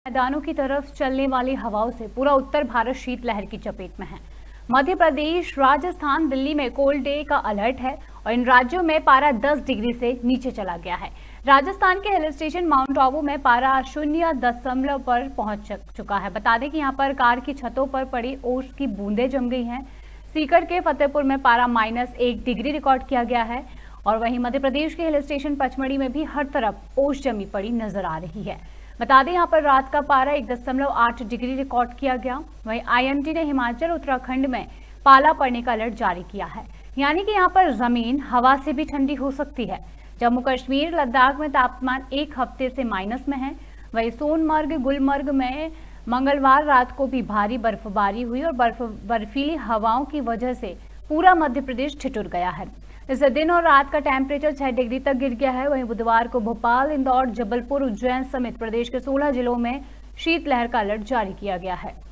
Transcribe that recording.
मैदानों की तरफ चलने वाली हवाओं से पूरा उत्तर भारत शीतलहर की चपेट में है। मध्य प्रदेश, राजस्थान, दिल्ली में कोल्ड डे का अलर्ट है और इन राज्यों में पारा 10 डिग्री से नीचे चला गया है। राजस्थान के हिल स्टेशन माउंट आबू में पारा 0.0 पर पहुंच चुका है। बता दें कि यहां पर कार की छतों पर पड़ी ओस की बूंदें जम गई हैं। सीकर के फतेहपुर में पारा -1 डिग्री रिकॉर्ड किया गया है और वहीं मध्य प्रदेश के हिल स्टेशन पचमढ़ी में भी हर तरफ ओस जमी पड़ी नजर आ रही है। बता दें यहाँ पर रात का पारा 1.8 डिग्री रिकॉर्ड किया गया। वहीं आईएमडी ने हिमाचल, उत्तराखंड में पाला पड़ने का अलर्ट जारी किया है, यानी कि यहाँ पर जमीन हवा से भी ठंडी हो सकती है। जम्मू कश्मीर, लद्दाख में तापमान एक हफ्ते से माइनस में है। वहीं सोनमर्ग, गुलमर्ग में मंगलवार रात को भी भारी बर्फबारी हुई और बर्फीली हवाओं की वजह से पूरा मध्य प्रदेश ठिठुर गया है। इस दिन और रात का टेम्परेचर 6 डिग्री तक गिर गया है। वहीं बुधवार को भोपाल, इंदौर, जबलपुर, उज्जैन समेत प्रदेश के 16 जिलों में शीतलहर का अलर्ट जारी किया गया है।